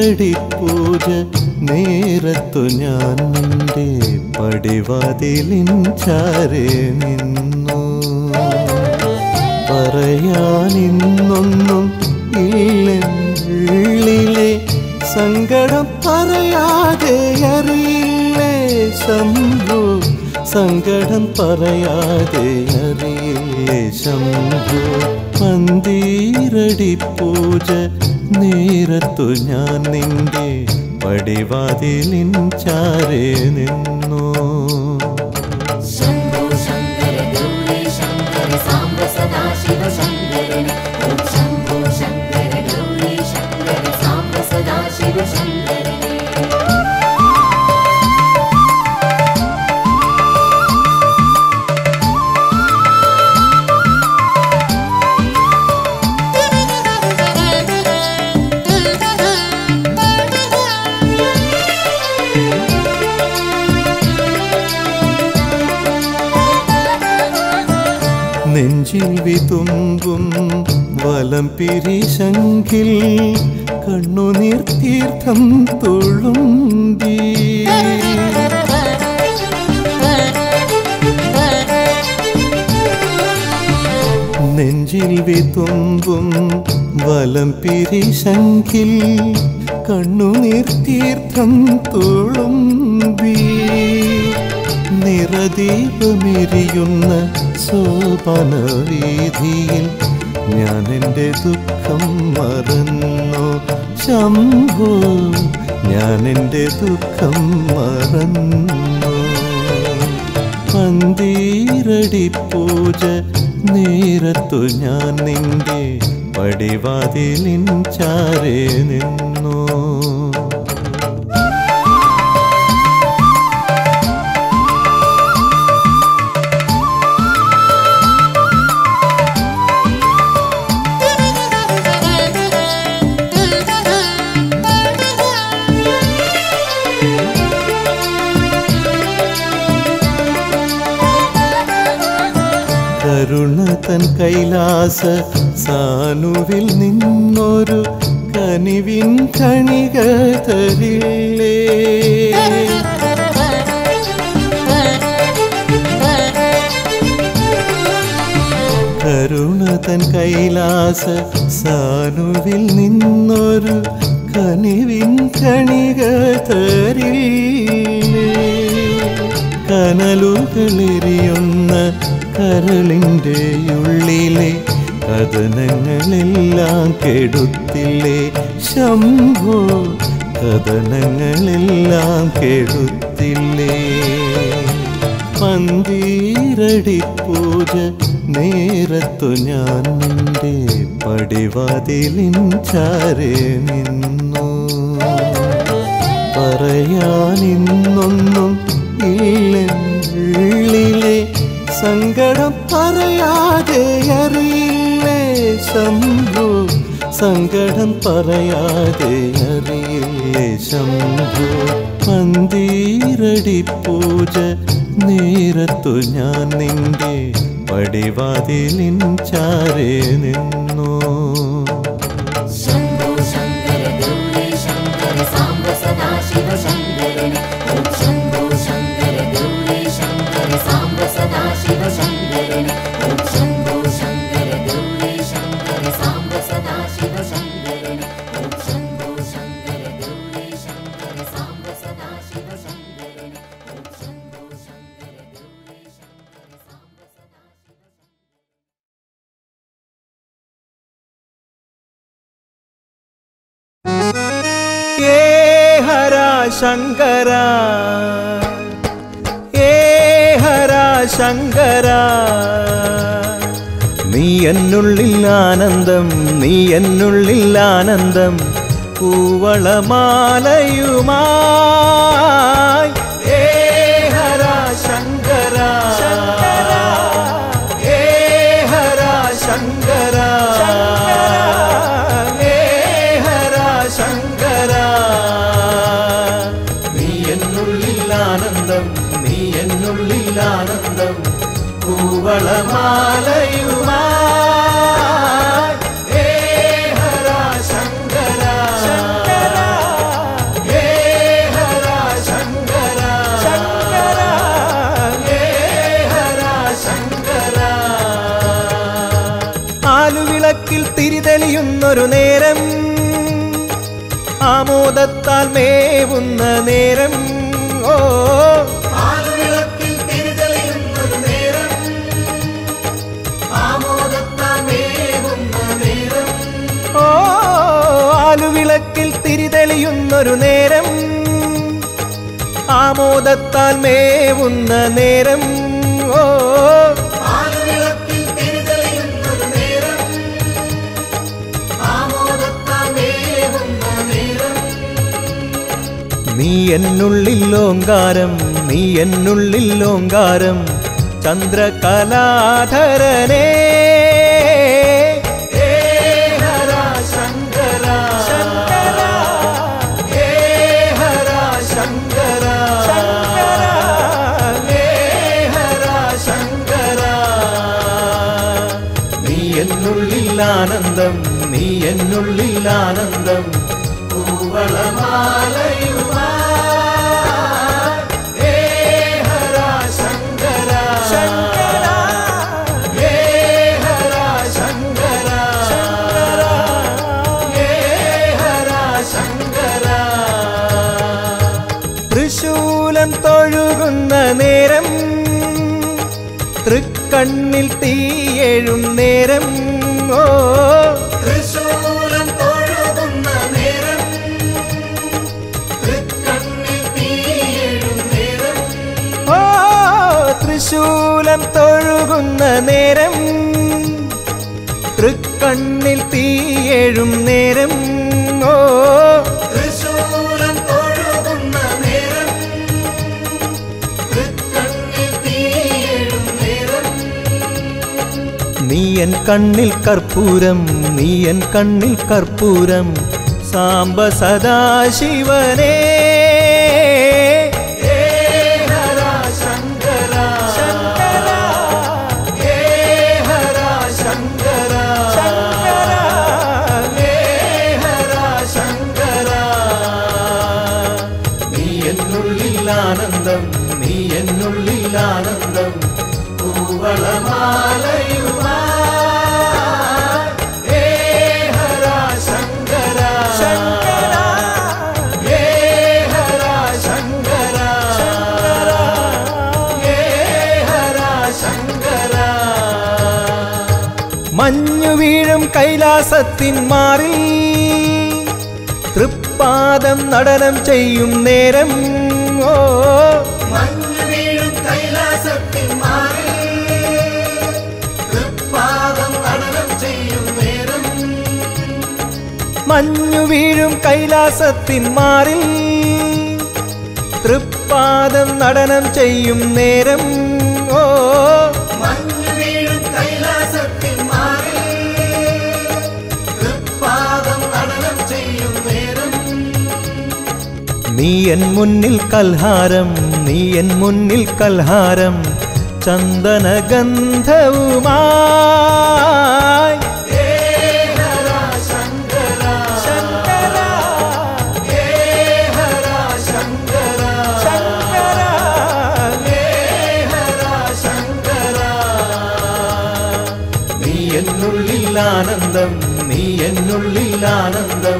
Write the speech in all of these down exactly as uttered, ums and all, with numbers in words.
പന്തീരടി പൂജ നേരത്തു ഞാൻ നിന്റെ പടിവാതിലിൻ ചാരെ നിന്നു. പറയാനിന്നൊന്നും ഇല്ലുള്ളിലെ സങ്കടം പറയാതെ അറിയില്ലേ ശംഭു, സങ്കടം പറയാതെ അറിയില്ലേ ശംഭു. പന്തീരടി പൂജ നേരത്തു ഞാൻ നിന്റെ പടിവാതിലിൻ ചാരെ നിന്നു. ശംഭോ ശങ്കര ഗൗരി ശങ്കര സാംബ സദാശിവ ശങ്കരൻ. ശംഭോ ശങ്കര ഗൗരി ശങ്കര സാംബ സദാശിവ ശങ്കരൻ. നെഞ്ചിൽ വിതുമ്പും വലം പിരിശങ്കിൽ കണ്ണുനീർ തീർത്ഥം തുളുമ്പി. നെഞ്ചിൽ വിതുമ്പും വലം പിരിശങ്കിൽ കണ്ണുനീർ തീർത്ഥം തുളുമ്പി. നിറദീപമെരിയുന്ന സോപാനവീഥിയിൽ ഞാൻ എൻ്റെ ദുഃഖം മറന്നു ശംഭോ, ഞാൻ എൻ്റെ ദുഃഖം മറന്നു. പന്തീരടി പൂജ നേരത്തു ഞാൻ നിന്റെ പടിവാതിലിൻ ചാരെ നിന്നു. കരുണ തൻ കൈലാസ സാനുവിൽ നിന്നൊരു കനിവിൻ കണിക തരില്ലേ. കരുണ തൻ കൈലാസ സാനുവിൽ നിന്നൊരു കനിവിൻ കണിക തരില്ലേ. കനലുകളെരിയുന്ന കരളിൻ്റെ ഉള്ളിലെ കഥനങ്ങളെല്ലാം കെടുത്തില്ലേ ശംഭോ, കഥനങ്ങളെല്ലാം കെടുത്തില്ലേ. പന്തീരടി പൂജ നേരത്തു ഞാൻ നിന്റെ പടിവാതിലിൻ ചാരെ നിന്നു. പറയാനിന്നൊന്നും ഇല്ലുള്ളിലെ സങ്കടം പറയാതെ അറിയില്ലേ ശംഭു, സങ്കടം പറയാതെ അറിയില്ലേ ശംഭു. പന്തീരടി പൂജ നേരത്തു ഞാൻ നിന്റെ പടിവാതിലിൻ ചാരെ നിന്നു. ശംഭോ ശങ്കര ഗൗരി ശങ്കര സാംബ സദാശിവ ശങ്കരൻ. ശംഭോ ശങ്കര ഗൗരി ശങ്കര സാംബ സദാശിവ ശങ്കരൻ. ശംഭോ ശങ്കര ഗൗരി ശങ്കര സാംബ സദാശിവ ശങ്കരൻ. ശംഭോ ശങ്കര ഗൗരി ശങ്കര സാംബ സദാശിവ ശങ്കരൻ. ശംഭോ ശങ്കര ഗൗരി ശങ്കര സാംബ സദാശിവ ശങ്കരൻ. ഏ ഹരാ ശങ്കര, ഏ ഹരാ ശങ്കര, നീ എന്നുള്ളിൽ ആനന്ദം, നീ എന്നുള്ളിൽ ആനന്ദം. പൂവളമാലയുമായി ഏ ഹരാ ശങ്കര, ഏ ഹരാ ശങ്കര, ഏ ഹരാ ശങ്കര. നീ എന്നുള്ളിൽ ആനന്ദം, നീ എന്നുള്ളിൽ ആനന്ദം. പൂവളമാലയുമായി ഏ ഹരാ ശങ്കര, ശങ്കര, തിരിതെളിയുന്നൊരു നേരം ആമോദത്താൽ മേവുന്ന നേരം ഓ ആലുവിളക്കിൽ തിരിതെളിയുന്നൊരു നേരം ആമോദത്താൽ മേവുന്ന നേരം ഓ ആലുവിളക്കിൽ തിരിതെളിയുന്നൊരു നേരം ആമോദത്താൽ മേവുന്ന നേരം ഓ ആലുവിളക്കിൽ തിരിതെളിയുന്നൊരു നേരം ആമോദത്താൽ മേവുന്ന നേരം നീ എന്നുള്ളിൽ ഓങ്കാരം നീ എന്നുള്ളിൽ ഓങ്കാരം ചന്ദ്രകലാധരനേ ആനന്ദം നീ എന്നുള്ളിൽ ആനന്ദം കൂവളമാലയുമായി ഹേ ഹര ശങ്കര ശങ്കര ഹേ ഹര ശങ്കര ശങ്കര ഹേ ഹര ശങ്കര തൃശൂലം തൊഴുകുന്ന നേരം തൃക്കണ്ണിൽ തീയെഴും നേരം ഓ തൃശൂലം തൊഴുകുന്ന നേരം തൃക്കണ്ണിൽ തീയെഴും നേരം ഓ തൃശൂലം തൊഴുകുന്ന നേരം തൃക്കണ്ണിൽ തീയെഴും നേരം ഓ തൃശൂലം തൊഴുകുന്ന നേരം തൃക്കണ്ണിൽ തീയെഴും നേരം നീ എൻ കണ്ണിൽ കർപ്പൂരം നീ എൻ കണ്ണിൽ കർപ്പൂരം സാംബ സദാശിവനേ ഹേ ഹര ശങ്കര ശങ്കര ഹേ ഹര ശങ്കര ശങ്കര ഹേ ഹര ശങ്കര നീ എന്നുള്ളിൽ ആനന്ദം നീ എന്നുള്ളിൽ ആനന്ദം കൂവളമാലയുമായി ഹേ ഹര ശങ്കര ശങ്കര ഹേ ഹര ശങ്കര ശങ്കര ഹേ ഹര ശങ്കര മഞ്ഞു വീഴും കൈലാസത്തിൻ മാറിൽ തൃപ്പാദം നടനം ചെയ്യും നേരം ഓ മഞ്ഞു വീഴും കൈലാസത്തിൻ മാറിൽ തൃപ്പാദം നടനം ചെയ്യും നേരം മഞ്ഞു വീഴും കൈലാസത്തിൻ മാറിൽ തൃപ്പാദം നടനം ചെയ്യും നേരം ഓ മഞ്ഞു വീഴും കൈലാസത്തിൻ മാറിൽ തൃപ്പാദം നടനം ചെയ്യും നേരം നീ എൻ മുന്നിൽ കൽഹാരം നീ എൻ മുന്നിൽ കൽഹാരം ചന്ദനഗന്ധവുമായി ഹേ ഹര ശങ്കര ശങ്കര ഹേ ഹര ശങ്കര ശങ്കര ഹേ ഹര ശങ്കര നീ എന്നുള്ളിൽ ആനന്ദം നീ എന്നുള്ളിൽ ആനന്ദം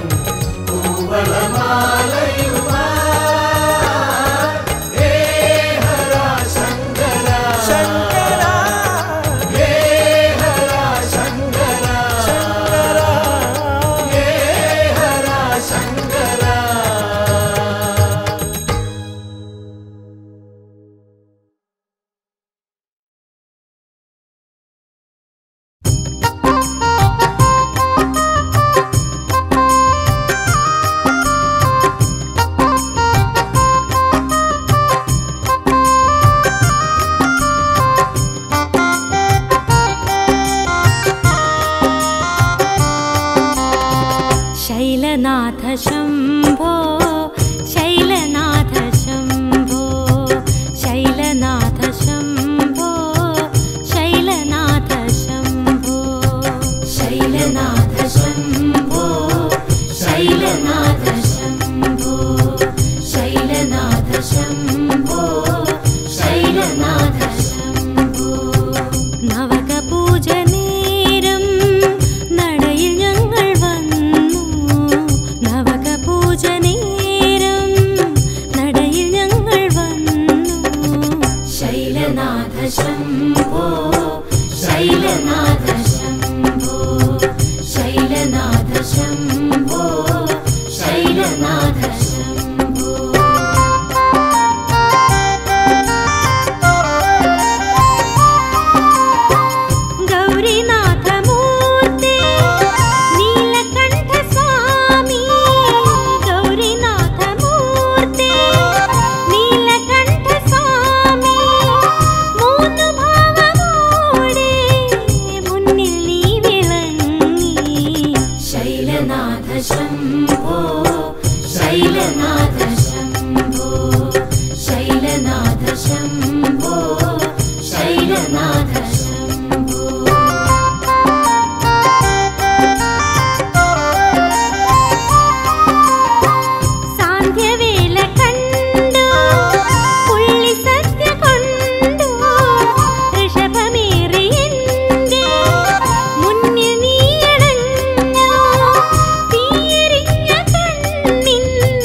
കൂവളമാലയുമായി ഹേ ഹര ശങ്കര ശങ്കര ഹേ ഹര ശങ്കര ശങ്കര ഹേ ഹര ശങ്കര शैलनाथ शम्भो शैलनाथ शम्भो शैलनाथ शम्भो शैलनाथ शम्भो शैलनाथ शम्भो शैलनाथ शम्भो शैलनाथ शम्भो शैलनाथ शम्भो नवकपूजनेरं नडय शम्भो शैलनाथ शम्भो शैलनाथ शम्भो शैलनाथ शम्भो गौरीनाथ मूर्ते नीलकण्ठ स्वामी गौरीनाथ मूर्ते नीलकण्ठ स्वामी മൂന്നു ഭാവമോടെ മുന്നിൽ നീ വിളങ്ങി ശൈലനാഥ ശംഭോ ശൈലനാഥ ശംഭോ ശൈലനാഥ ശംഭോ ശൈലനാഥ ശംഭോ സാന്ധ്യവേല കണ്ടു പുള്ളി സദ്യ കൊണ്ടു ഋഷഭമേറി എന്റെ മുന്നിൽ നീയടഞ്ഞു തീയെരിഞ്ഞ കണ്ണിൻ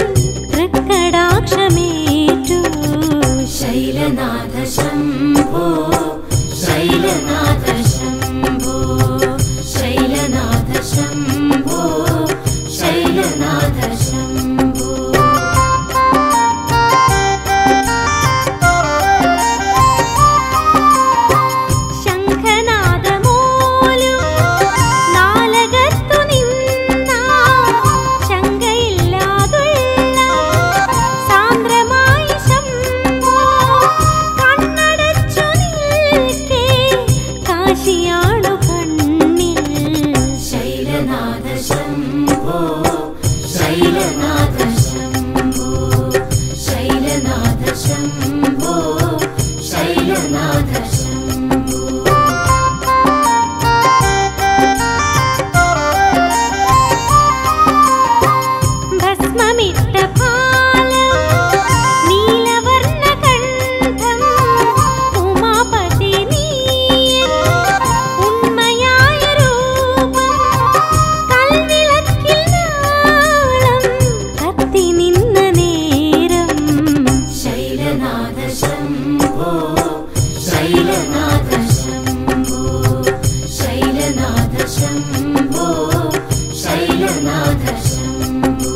തൃക്കടാക്ഷമേറ്റു ശൈലനാഥ ശംഭോ ശൈലനാഥ ശംഭോ ശൈലനാഥ ശംഭോ ശൈലനാഥ ശംഭോ ശംഖനാദമോലു നാലകത്തു നിന്ന ശങ്കയില്ലാതുള്ള സാന്ദ്രമായ ശംഭോ കണ്ണടച്ചു നിൽക്കെ കാശിയാണു കണ്ണിൽ ശൈലനാഥ ശംഭോ ശൈലനാഥ ശംഭോ ശൈലനാഥ ശംഭോ ശൈലനാഥ ശംഭോ ഭസ്മമിട്ട പാലം നീലവർണ്ണ കണ്ഠം ഉമാപതി നീയൻ ഉണ്മയായ രൂപം കൽവിളക്കിൽ നാളം കത്തി നിന്ന നേരം ശൈലനാഥ ശംഭോ ശൈലനാഥ ശംഭോ ശൈലനാഥ ശംഭോ ശൈലനാഥ ശംഭോ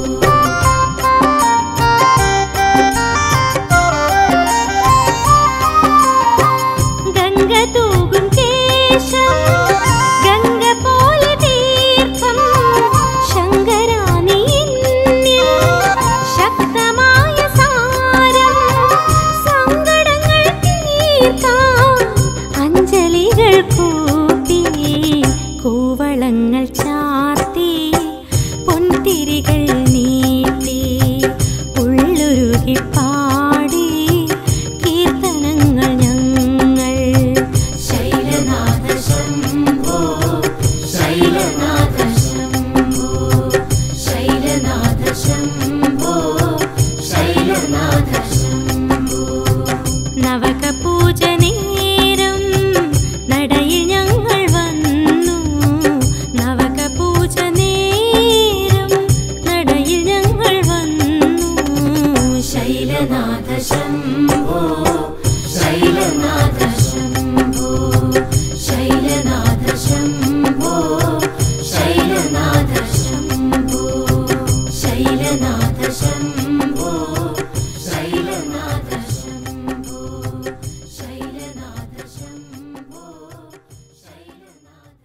ഗംഗ തൂകും കേശം ഗംഗ പോലെ തീർത്ഥം ശങ്കരാനി എന്നിൽ ശക്തമായ സാരം സങ്കടങ്ങൾ തീർക്കാൻ അഞ്ജലികൾ കൂപ്പി കൂവളങ്ങൾ ചാർത്തി പൊൻതിരികൾ നീട്ടി ഉള്ളുരുകി പാടി കീർത്തനങ്ങൾ ഞങ്ങൾ ശൈലനാഥ ശംഭോ ശൈലനാഥ ശംഭോ ശൈലനാഥ ശംഭോ ശൈലനാഥ ശംഭോ നവക പൂജ നേരം നടയിൽ ഞങ്ങൾ വന്നു നവക പൂജ നേരം നടയിൽ ഞങ്ങൾ വന്നു ശൈലനാഥ ശംഭോ ശൈലനാഥ ശംഭോ ശൈലനാഥ ശംഭോ ശൈലനാഥ ശംഭോ ശൈലനാഥ ശംഭോ ശൈലനാഥ ശംഭോ ശൈലനാഥ ശംഭോ ശൈലനാഥ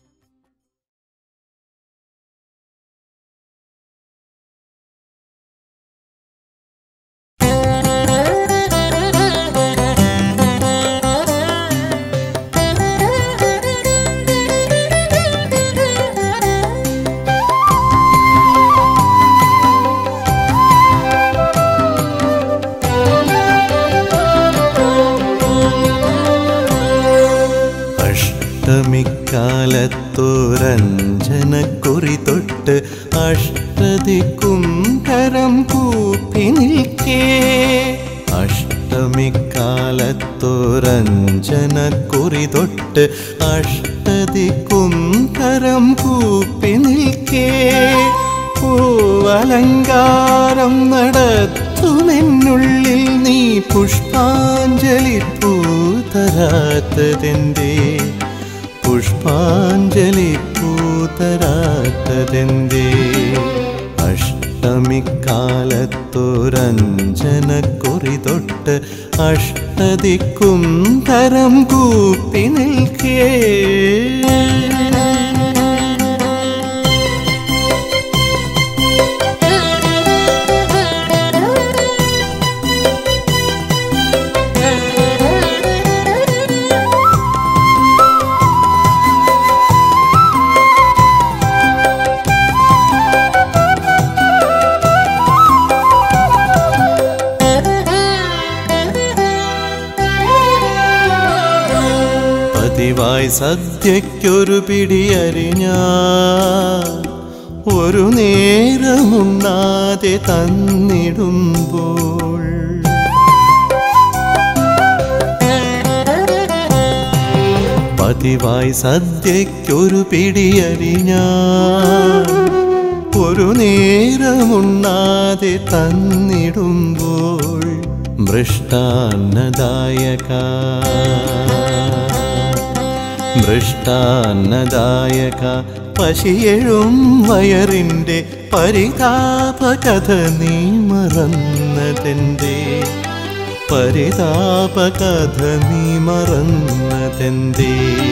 അഷ്ടമിക്കാലത്തൊരഞ്ജനക്കുറി തൊട്ട് അഷ്ടദിക്കും കരം കൂപ്പി നിൽക്കേ അഷ്ടമിക്കാലത്തൊരഞ്ജനക്കുറി തൊട്ട് അഷ്ടദിക്കും കരം കൂപ്പി നിൽക്കേ പൂവലങ്കാരം നടത്തുമെന്നുള്ളിൽ നീ പുഷ്പാഞ്ജലി പൂതരാത്തതെന്തേ പുഷ്പാഞ്ജലി പൂതരാത്തതെന്തേ അഷ്ടമിക്കാലത്തൊരഞ്ജനക്കുറി തൊട്ട് അഷ്ടദിക്കും തരം കൂപ്പി നിൽക്കേ പതിവായി സദ്യയ്ക്കൊരു പിടിയരിഞ്ഞാൽ ഒരു നേരമുണ്ണാതെ തന്നിടുമ്പോൾ പതിവായി സദ്യയ്ക്കൊരു പിടിയരിഞ്ഞാൽ ഒരു നേരമുണ്ണാതെ തന്നിടുമ്പോൾ മൃഷ്ടാന്നദായക മൃഷ്ടാന്നദായക പശിയെഴും വയറിൻ്റെ പരിതാപകഥ നീ മറന്നതെന്തേ പരിതാപകഥ നീ മറന്നതെന്തേ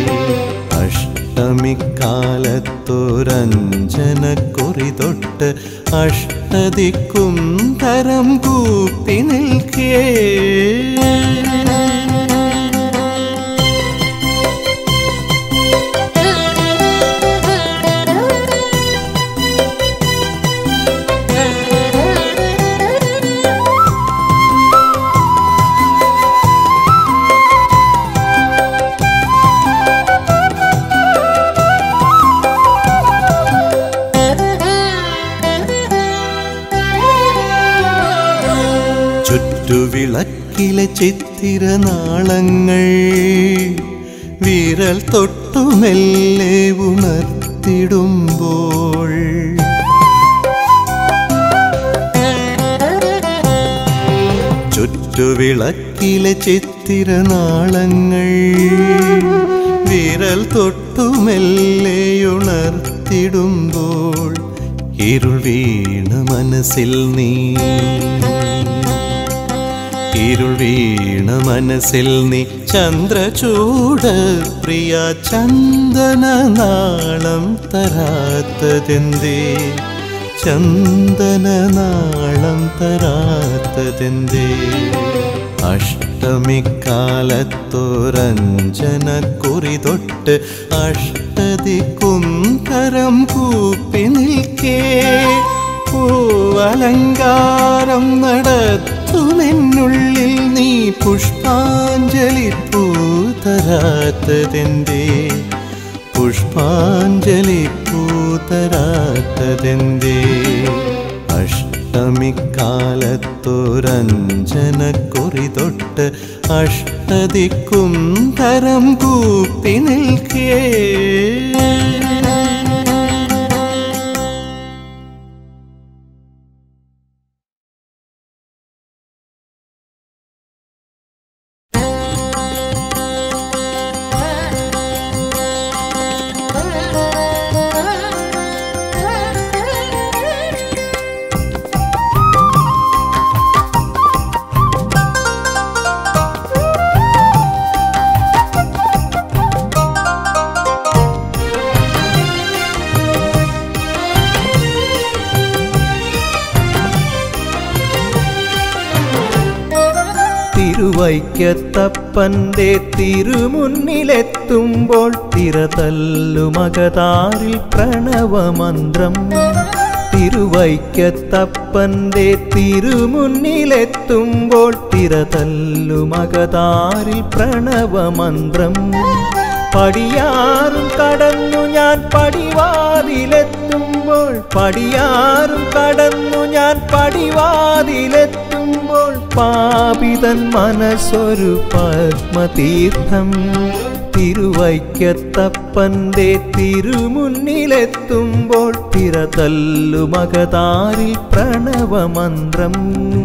അഷ്ടമിക്കാലത്തൊരഞ്ജനക്കുറി തൊട്ട് അഷ്ടദിക്കും തരം കൂപ്പി നിൽക്കേ ചുറ്റുവിളക്കിലെ ചിത്തിരനാളങ്ങൾ വിരൽ തൊട്ടുമെല്ലെ ഉണർത്തിടുമ്പോൾ ചുറ്റുവിളക്കിലെ ചിത്തിരനാളങ്ങൾ വിരൽ തൊട്ടുമെല്ലെ ഉണർത്തിടുമ്പോൾ ഇരുൾ വീണ മനസ്സിൽ നീ ഇരുൾ വീണ മനസ്സിൽ നീ ചന്ദ്രചൂട പ്രിയ ചന്ദനനാളം തരാത്തതെന്തേ ചന്ദനനാളം തരാത്തതെന്തേ അഷ്ടമിക്കാലത്തൊരഞ്ജനക്കുറി തൊട്ട് അഷ്ടദിക്കും കരം കൂപ്പി നിൽക്കേ പൂവലങ്കാരം നടത്തുമെന്നുള്ളിൽ നീ പുഷ്പാഞ്ജലി പൂതരാത്തതെന്തേ പുഷ്പാഞ്ജലി പൂതരാത്തതെന്തേ അഷ്ടമിക്കാലത്തൊരഞ്ജനക്കുറി തൊട്ട് അഷ്ടദിക്കും തരം കൂപ്പി നിൽക്കേ തിരുവൈക്കത്തപ്പന്റെ തിരുമുന്നിലെത്തുമ്പോൾ തിരതല്ലുമകതാരിൽ പ്രണവമന്ത്രം തിരുവൈക്കത്തപ്പന്റെ തിരുമുന്നിലെത്തുമ്പോൾ തിരതല്ലുമകതാരിൽ പ്രണവമന്ത്രം പടിയാറും കടന്നു ഞാൻ പടിവാതിലെത്തുമ്പോൾ പടിയാറും കടന്നു ഞാൻ പടിവാതിലെത്തുമ്പോൾ പാപിതൻ മനസ്സൊരു പത്മതീർത്ഥം തിരുവൈക്കത്തപ്പന്റെ തിരുമുന്നിലെത്തുമ്പോൾ തിരതല്ലുമകതാരിൽ പ്രണവമന്ത്രം.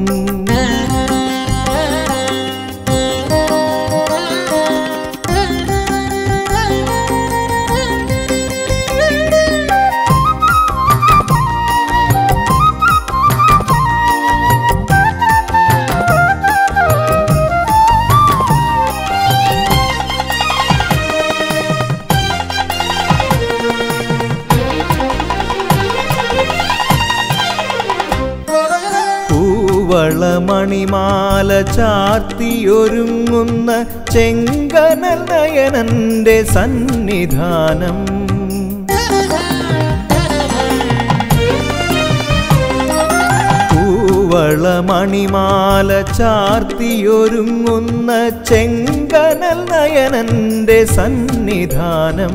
മണിമാല ചാർത്തിയൊരുങ്ങുന്ന ചെങ്കനൽ നയനന്റെ സന്നിധാനം. കൂവളമണിമാല ചാർത്തിയൊരുങ്ങുന്ന ചെങ്കനൽ നയനന്റെ സന്നിധാനം.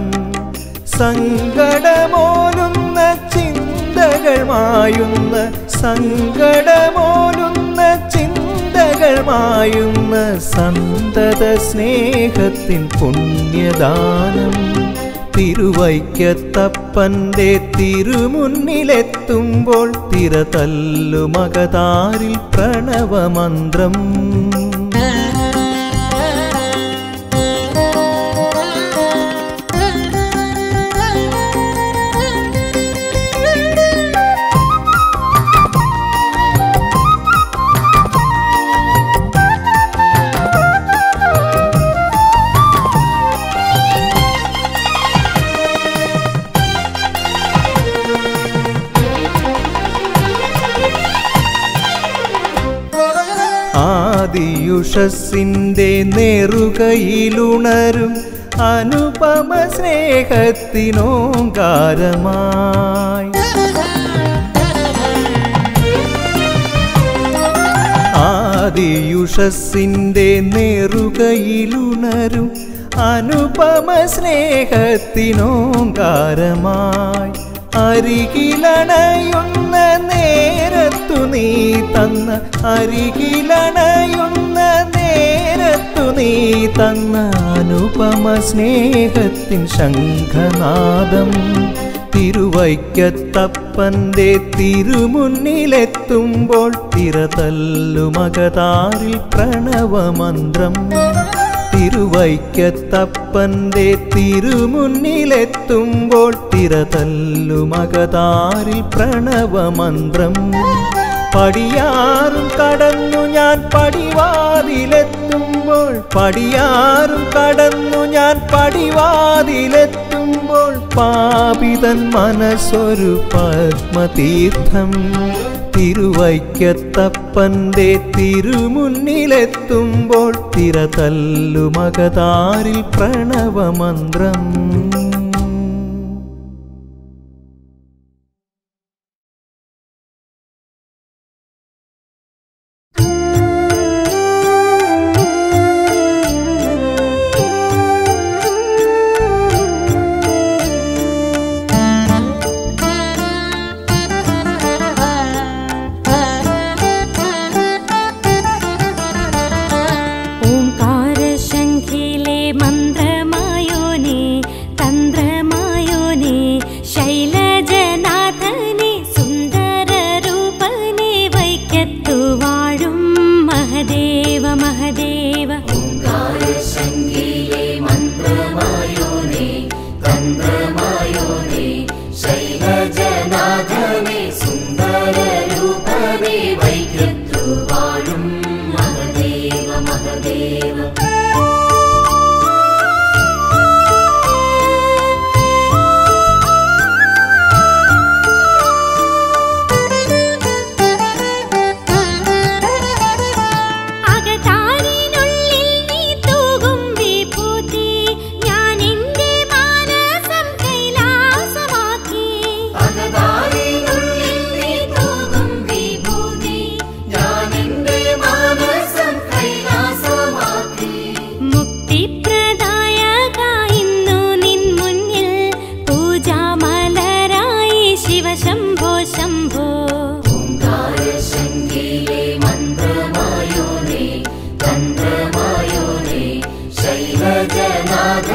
സങ്കടമോലുന്ന ചിന്തകൾ മായുന്ന സങ്കടമോലുന്ന ചിന്തകൾ മായുന്ന സന്തത സ്നേഹത്തിൻ പുണ്യദാനം. തിരുവൈക്കത്തപ്പന്റെ തിരുമുന്നിലെത്തുമ്പോൾ തിരതല്ലുമകതാരിൽ പ്രണവമന്ത്രം. ആദിയുഷസ്സിന്റെ നെറുകയിലുണരും അനുപമ സ്നേഹത്തിനോങ്കാരമായി. ആദിയുഷസ്സിന്റെ നെറുകയിലുണരും അനുപമ സ്നേഹത്തിനോങ്കാരമായി. അരികിലണയുന്ന നേരത്തു നീ തന്ന അരികിലണയുന്ന നേരത്തു നീ തന്ന അനുപമ സ്നേഹത്തിൻ ശംഖനാദം. തിരുവൈക്കത്തപ്പന്റെ തിരുമുന്നിലെത്തുമ്പോൾ തിരതല്ലുമകതാരിൽ പ്രണവമന്ത്രം. തിരുവൈക്കത്തപ്പന്റെ തിരുമുന്നിലെത്തുമ്പോൾ തിരതല്ലുമകതാരിൽ പ്രണവമന്ത്രം. പടിയാറും കടന്നു ഞാൻ പടിവാതിലെത്തുമ്പോൾ പടിയാറും കടന്നു ഞാൻ പടിവാതിലെത്തുമ്പോൾ പാപിതൻ മനസ്സൊരു പത്മതീർത്ഥം. തിരുവൈക്കത്തപ്പന്റെ തിരുമുന്നിലെത്തുമ്പോൾ തിരതല്ലുമകതാരിൽ പ്രണവമന്ത്രം. ഓംകാരശംഖിലെ മന്ത്രമായോനേ തന്ത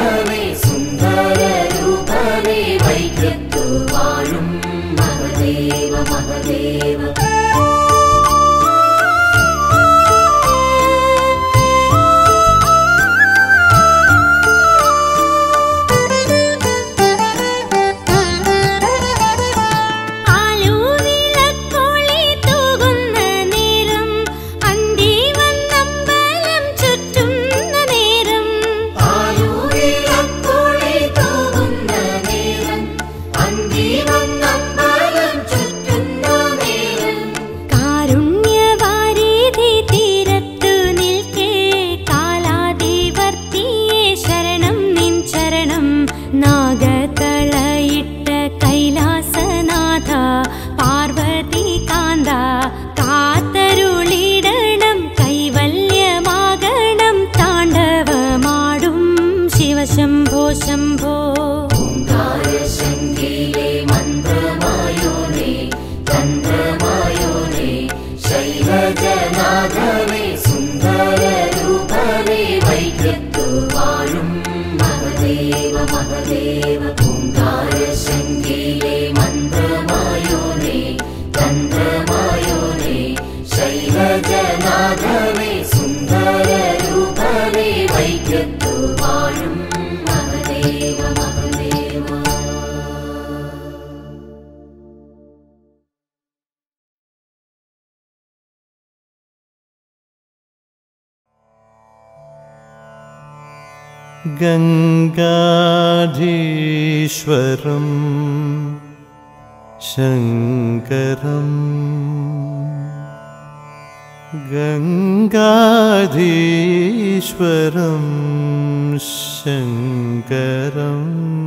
ജനനാഥനേ സുന്ദര രൂപനേ വൈദ്യത്തു വാഴും മഹദേവ മഹദേവ शंभो शंभो ओंकार शंखिले मंत्रमायोने तंत्रमायोने शैलजनाथने सुंदर रूपने वैद्यत्तु वाഴും महदेव महदेव ओंकार शंखिले मंत्रमायोने तंत्रमायोने शैलजनाथने सुंदर रूपने वैद्यत्तु वाഴും गंगाधीश्वरं शंकरं गंगाधीश्वरं शंकरं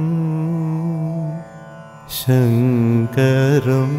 शंकरं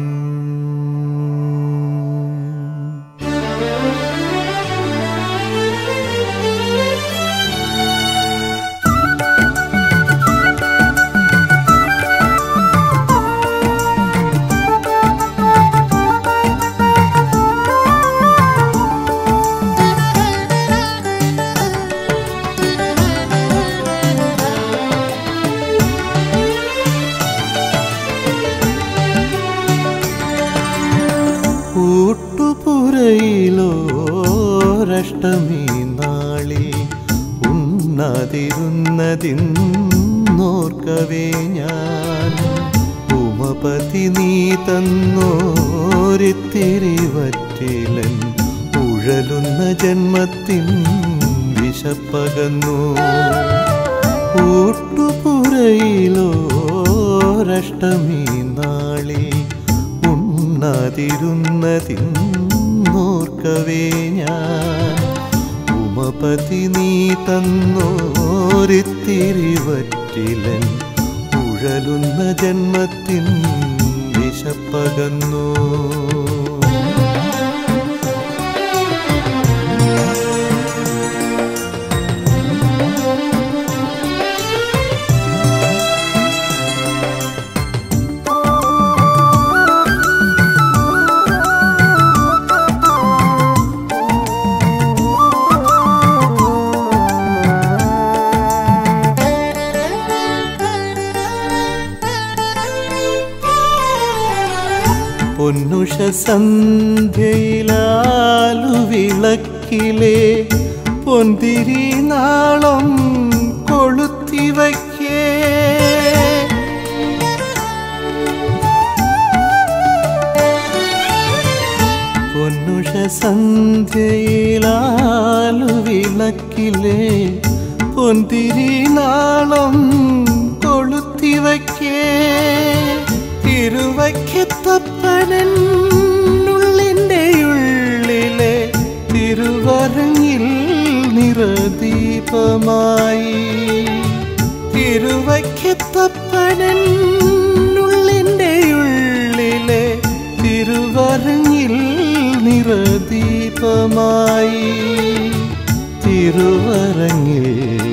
ൂട്ടുപുരയിലോരഷ്ടമി നാളിൽ ഉണ്ണാതിരുന്നതിന്നോർക്കവേ ഞാൻ ഉമപതി നീ തന്നോരിത്തിരിവറ്റിലൻ ഉഴലുന്ന ജന്മത്തിൻ വിശപ്പകന്നു ൂട്ടുപുരയിലോരഷ്ടമി നാളിൽ ഉണ്ണാതിരുന്നതിന്നോർക്കവേ ഞാൻ ഉമപതി നീ തന്നോരിത്തിരിവറ്റിലൻ ഉഴലുന്ന ജന്മത്തിൻ വിശപ്പകന്നു പൊന്നുഷ സന്ധ്യയിലാലുവിളക്കിലെ പൊന്തിരി നാളം കൊളുത്തിവയ്ക്കേ പൊന്നുഷ സന്ധ്യയിലാലുവിളക്കിലെ പൊന്തിരി നാളം കൊളുത്തിവയ്ക്കേ തിരുവയ്ക്കത്തപ്പനുള്ളിൻ്റെ ഉള്ളിലെ തിരുവരങ്ങിൽ നിറദീപമായി തിരുവയ്ക്കത്തപ്പനുള്ളിൻ്റെ ഉള്ളിലെ തിരുവരങ്ങിൽ നിറദീപമായി തിരുവരങ്ങിൽ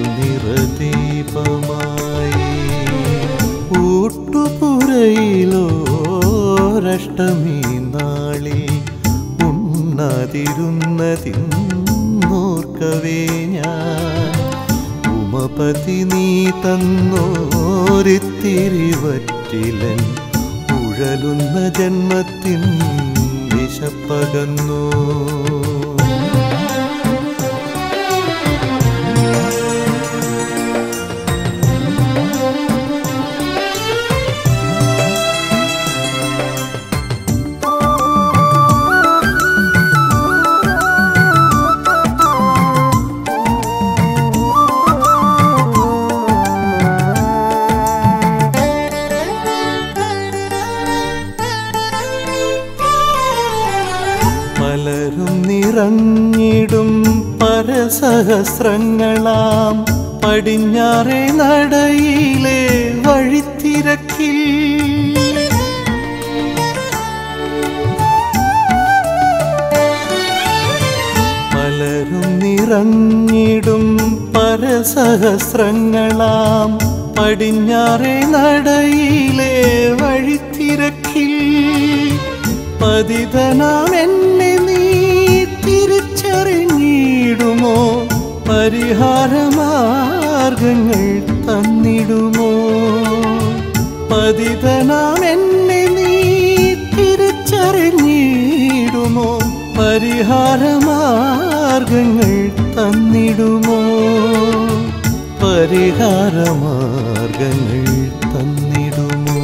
നിറദീപമായി ൂട്ടുപുരയിലോരഷ്ടമി നാളിൽ ഉണ്ണാതിരുന്നതിന്നോർക്കവേ ഞാൻ ഉമപതി നീ തന്നോരിത്തിരി വറ്റിലൻ ഉഴലുന്ന ജന്മത്തിൻ വിശപ്പകന്നു. നിറഞ്ഞിടും പരസഹസ്രങ്ങളാം പടിഞ്ഞാറേ നടയിലെ വഴിത്തിരക്കിൽ പലരും നിറഞ്ഞിടും പരസഹസ്രങ്ങളാം പടിഞ്ഞാറേ നടയിലെ വഴിത്തിരക്കിൽ പതിതനാം എന്നെ നീ തിരിച്ചറിഞ്ഞിടുമോ? പരിഹാരമാർഗങ്ങൾ തന്നിടുമോ? പതിതനാം എന്നെ നീ തിരിച്ചറിഞ്ഞിടുമോ? പരിഹാരമാർഗങ്ങൾ തന്നിടുമോ? പരിഹാരമാർഗങ്ങൾ തന്നിടുമോ?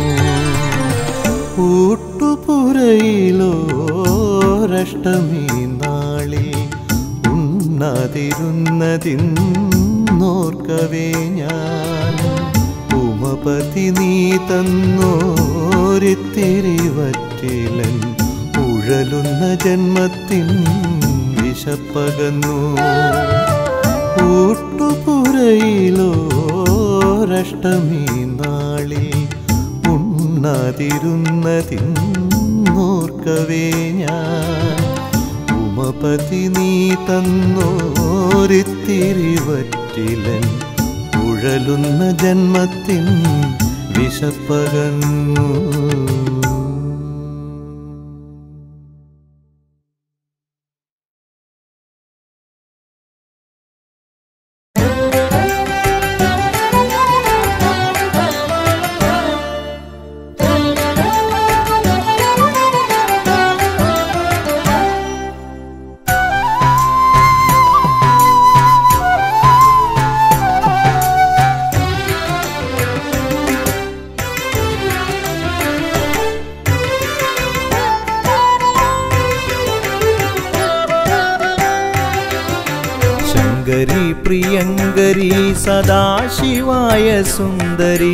ൂട്ടുപുരയിലോരഷ്ടമി നാളിൽ ഉണ്ണാതിരുന്നതിന്നോർക്കവേ ഞാൻ ഉമപതി നീ തന്നോരിത്തിരി വറ്റിലൻ ഉഴലുന്ന ജന്മത്തിൻ വിശപ്പകന്നു. ൂട്ടുപുരയിലോരഷ്ടമി നാളിൽ ഉണ്ണാതിരുന്നതിന്നോർക്കവേ ഞാൻ ഉമപതി നീ തന്നോരിത്തിരി വറ്റിലൻ ഉഴലുന്ന ജന്മത്തിൻ വിശപ്പകന്നു. പ്രിയങ്കരി സദാശിവായ സുന്ദരി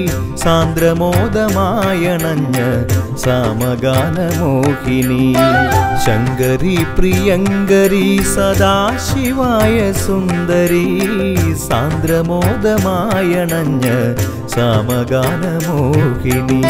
സാന്ദ്രമോദമായണഞ്ഞ സാമഗാനമോഹിനി. ശങ്കരി പ്രിയങ്കരി സദാശിവായ സുന്ദരി സാന്ദ്രമോദമായണഞ്ഞ സാമഗാനമോഹിനി.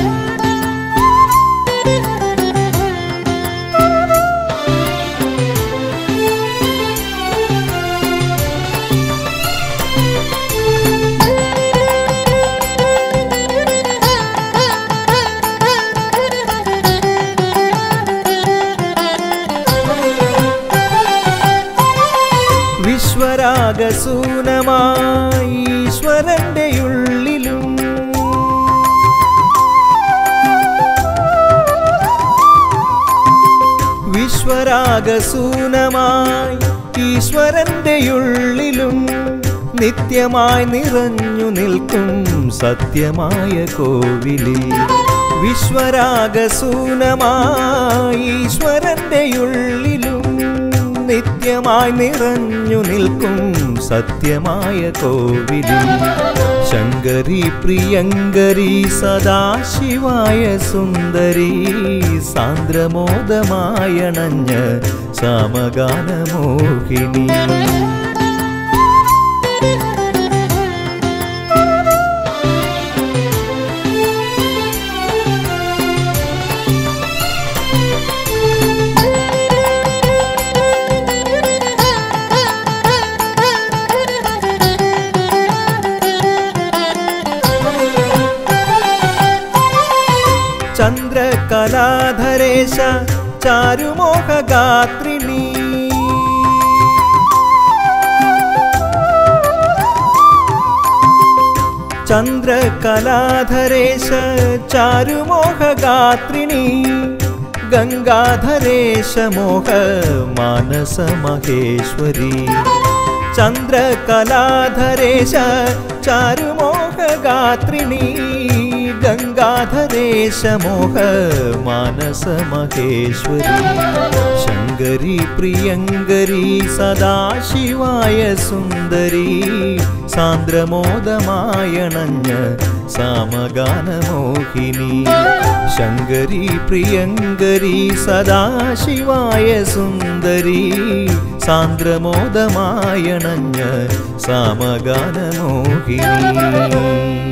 വിശ്വരാഗസൂനമായി ഈശ്വരന്റെ ഉള്ളിലും വിശ്വരാഗസൂനമായി ഈശ്വരന്റെ ഉള്ളിലും നിത്യമായി നിറഞ്ഞു നിൽക്കും സത്യമായ കോവിലിൽ. വിശ്വരാഗസൂനമായി ഈശ്വരന്റെ ഉള്ളിലും നിത്യമായി നിറഞ്ഞു നിൽക്കും സത്യമായ കോവിലിൽ. ശങ്കരി പ്രിയങ്കരി സദാശിവായ സുന്ദരി സാന്ദ്രമോദമായണഞ്ഞ സാമഗാനമോഹിനി. ചന്ദ്രകലാധരേശ ചാരുമോഹഗാത്രിണി. ചന്ദ്രകലാധരേശ ചാരുമോഹഗാത്രിണി ഗംഗാധരേശ മോഹ മാനസ മഹേശ്വരി ചന്ദ്രകലാധരേശ ചാരുമോഹഗാത്രിണി ഗംഗാധരേശ മോഹ മാനസ മഹേശ്വരി ശങ്കരി പ്രിയങ്കരി സദാശിവായ സുന്ദരി സാന്ദ്രമോദമായണഞ്ഞ സാമഗാനമോഹിനി ശങ്കരി പ്രിയങ്കരി സദാശിവായ സുന്ദരി സാന്ദ്രമോദമായണഞ്ഞ സാമഗാനമോഹിനി.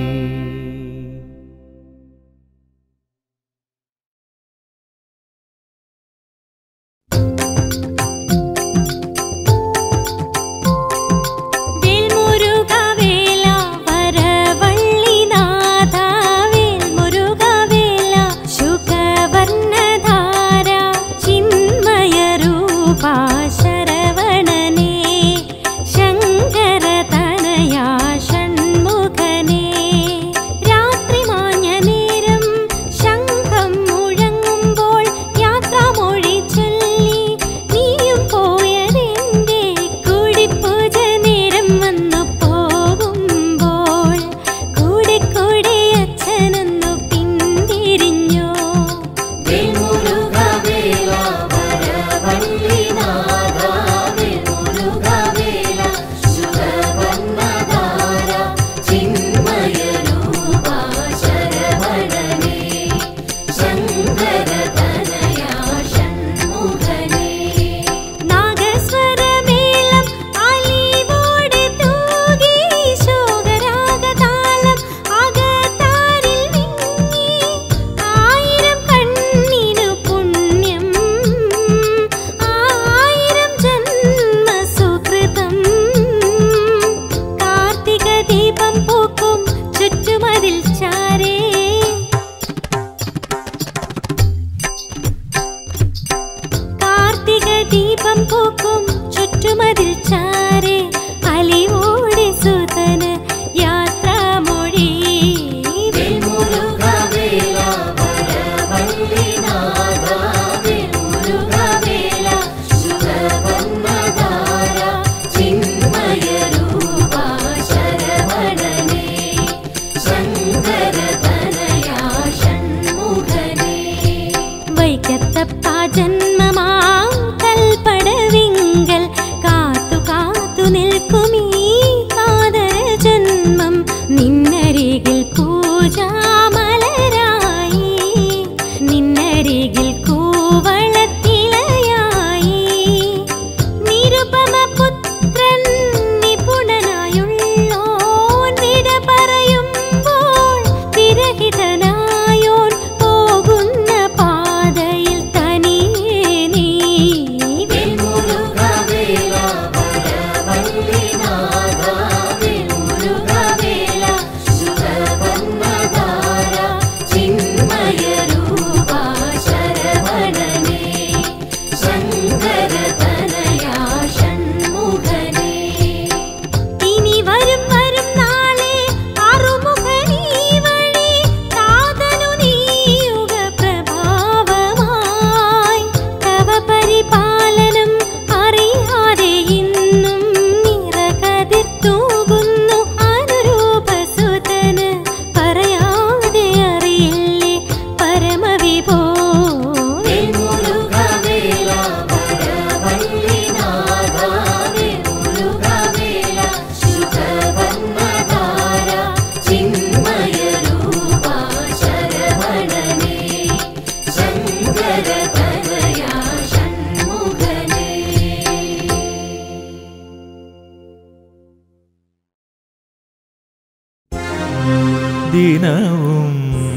ദിനവും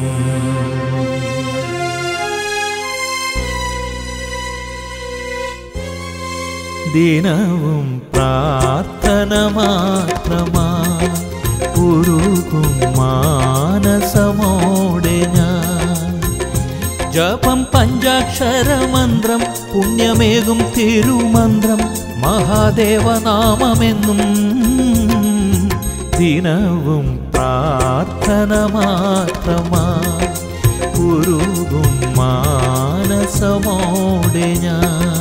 ദിനവും പ്രാർത്ഥന മാത്രമാ ഉരുകും മാനസമോടെ ഞാൻ ജപം പഞ്ചാക്ഷരമന്ത്രം പുണ്യമേകും തിരുമന്ത്രം മഹാദേവനാമമെന്നും ദിനവും പ്രാർത്ഥന മാത്രമാ ഉരുകും മാനസമോടെ ഞാൻ.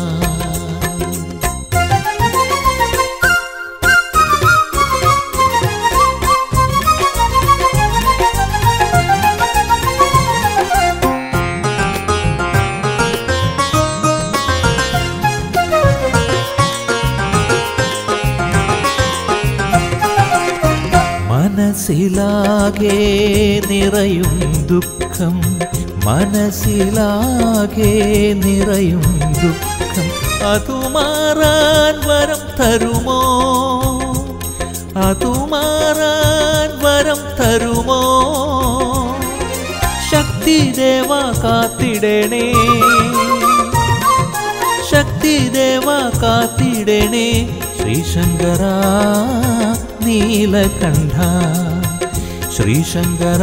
മനസ്സിലാകെ നിറയും ദുഃഖം, മനസ്സിലാകെ നിറയും ദുഃഖം, അതു മാറാൻ വരം തരുമോ, അതു മാറാൻ വരം തരുമോ. ശക്തി ദേവ കാത്തിടണേ, ശക്തി ദേവ കാത്തിടണേ. ശ്രീശങ്കര നീലകണ്ഠ, ശ്രീശങ്കര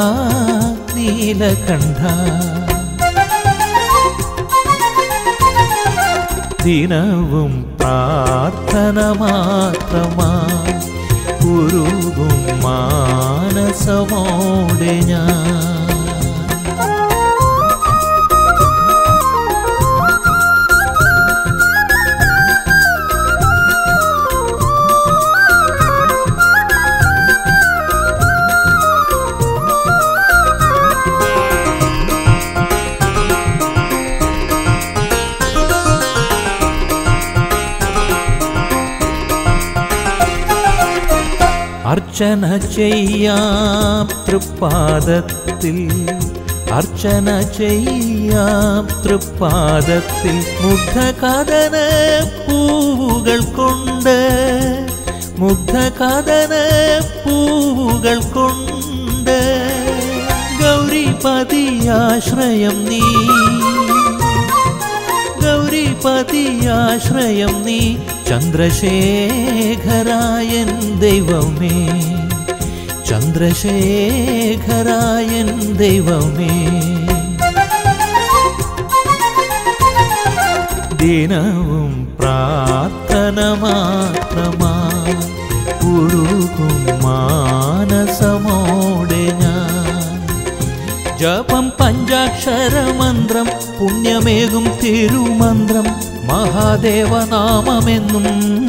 നീലകണ്ഠ. ദിനവും പ്രാർത്ഥന മാത്രമാ ഉരുകും മാനസമോടെ ഞാൻ. അർച്ചന ചെയ്യാം തൃപ്പാദത്തിൽ, അർച്ചന ചെയ്യാം തൃപ്പാദത്തിൽ. മുഗ്ധകഥന പൂവുകൾ കൊണ്ട്, മുഗ്ധകഥന പൂവുകൾ കൊണ്ട്. ഗൗരിപതിയാശ്രയം നീ, ഗൗരിപതിയാശ്രയം നീ. ചന്ദ്രശേഖരായൻ ദൈവമേ, ചന്ദ്രശേഖരായൻ ദൈവമേ. ദിനവും പ്രാർത്ഥന മാത്രമാ ഉരുകും മാനസമോടെ ഞാൻ. ജപം പഞ്ചാക്ഷരമന്ത്രം പുണ്യമേകും തിരുമന്ത്രം മഹാദേവനാമമെന്നും.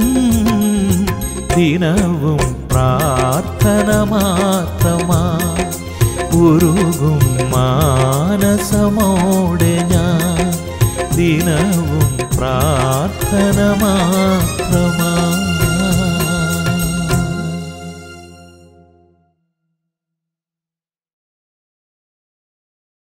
ദിനവും പ്രാർത്ഥന മാത്രമാ ഉരുകും മാനസമോടെ ഞാൻ. ദിനവും പ്രാർത്ഥന മാത്രം.